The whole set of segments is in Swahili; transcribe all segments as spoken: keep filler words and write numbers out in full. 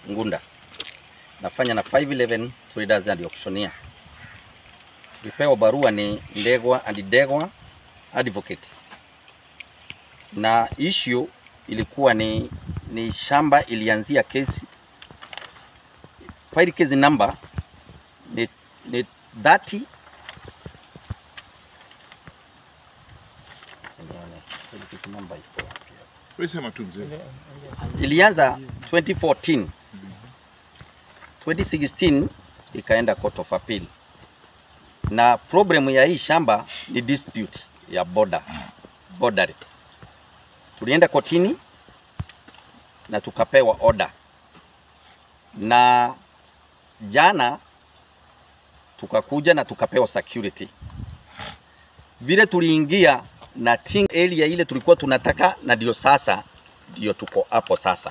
Ngunda. Nafanya na five eleven Traders and Auctioneer. Tulipewa barua ni Ndegwa and Ndegwa Advocate. Na issue ilikuwa ni ni shamba ilianzia kesi. File case number ni, ni thirty ilianza twenty fourteen. twenty sixteen ikaenda Court of Appeal. Na problem ya hii shamba ni dispute ya border. Border. Tulienda kotini na tukapewa order. Na jana tukakuja na tukapewa security. Vile tuliingia na ting area ile tulikuwa tunataka, na ndio sasa ndio tuko hapo sasa.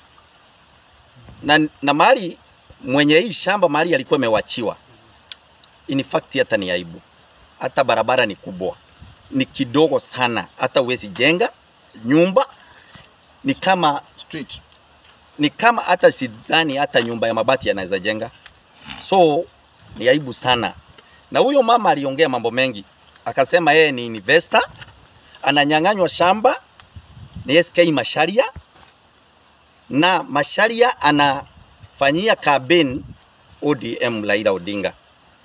Na, na mali mwenye hii shamba mali alikuwa amewachiwa. In fact hata ni aibu. Hata barabara ni kubwa. Ni kidogo sana. Hata uwezi jenga nyumba. Ni kama street. Ni kama hata sidhani hata nyumba ya mabati yanaweza jenga. So ni aibu sana. Na huyo mama aliongea mambo mengi. Akasema yeye ni investor, ananyang'anywa shamba ni S K Masharia, na Masharia anafanyia campaign O D M Raila Odinga.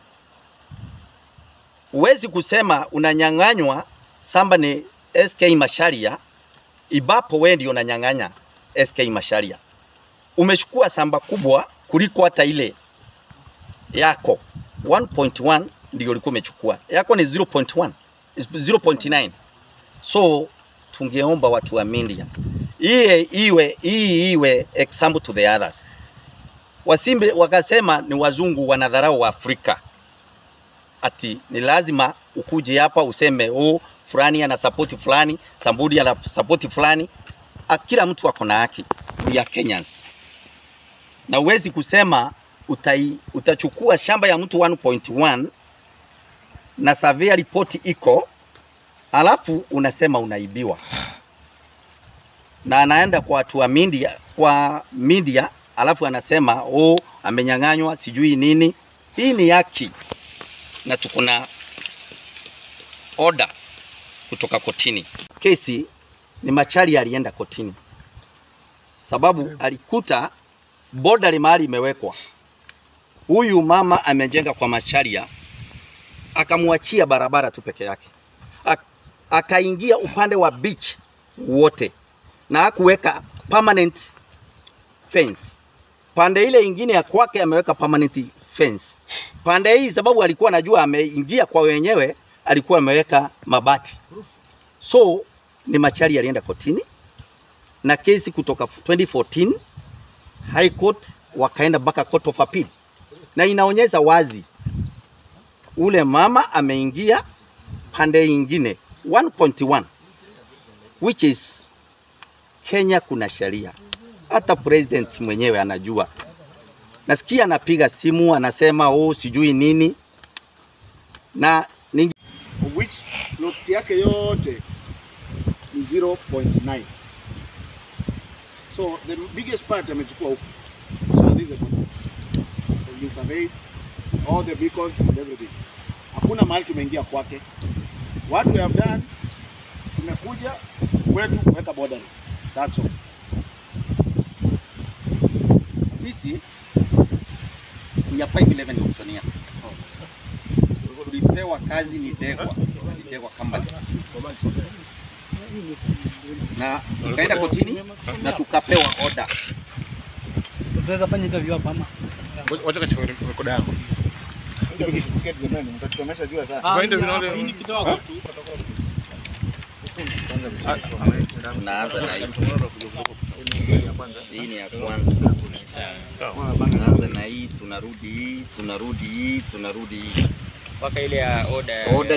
Uwezi kusema unanyang'anywa shamba ni S K Masharia ibapo wewe ndio unanyang'anya S K Masharia. Umechukua shamba kubwa kuliko hata ile yako. one point one ndio ulikuwa umechukua. Yako ni zero point one, zero point nine. So tungeomba watu wa media iwe iwe hii iwe example to the others. Wasimbe wakasema ni wazungu wanadharau wa Afrika. Ati ni lazima ukuje hapa useme oh fulani ana support fulani, somebody ana support fulani. Kila mtu ako na haki. We are Kenyans. Na uwezi kusema utai, utachukua shamba ya mtu one point one na survey report iko, alafu unasema unaibiwa. Na anaenda kwa watu wa media, kwa media, alafu anasema oh amenyang'anywa sijui nini. Hii ni haki. Na tuko na order kutoka kotini. Kesi ni Machari alienda kotini. Sababu alikuta border mahali imewekwa. Huyu mama amejenga kwa Macharia, akamwachia barabara tu peke yake. Akaingia upande wa beach wote na hakuweka permanent fence. Pande ile ingine ya kwake ameweka permanent fence. Pande hii sababu alikuwa anajua ameingia kwa wenyewe, alikuwa ameweka mabati. So ni Machari alienda kotini na kesi kutoka twenty fourteen High Court wakaenda mpaka Court of Appeal. Na inaonyesha wazi ule mama ameingia pande ingine one point one, which is Kenya kuna sheria. Hata president mwenyewe anajua. Nasikia anapiga simu anasema oh sijui nini. Na ningi... which lot yake yote ni zero point nine. So the biggest part amechukua huko. So this is a been surveyed, all the beacons and everything. Hakuna mahali tumeingia kwake. What we have done, tumekuja kwetu kuweka border. That's all. Sisi we are five eleven Auctioneer. Tulipewa kazi ni Ndegwa, ni Ndegwa company. Na tukaenda kotini na tukapewa order. Tunaweza fanya interview hapa ama? Wacha kachukua record yako. Hiyo certificate jamani, mtatuomesha jua sana. Kwa interview ni kidogo tu. Tunaanza na hii. Hii ni ya kwanza. Tunaanza na hii, tunarudi hii, tunarudi hii, tunarudi hii. Mpaka ile ya order.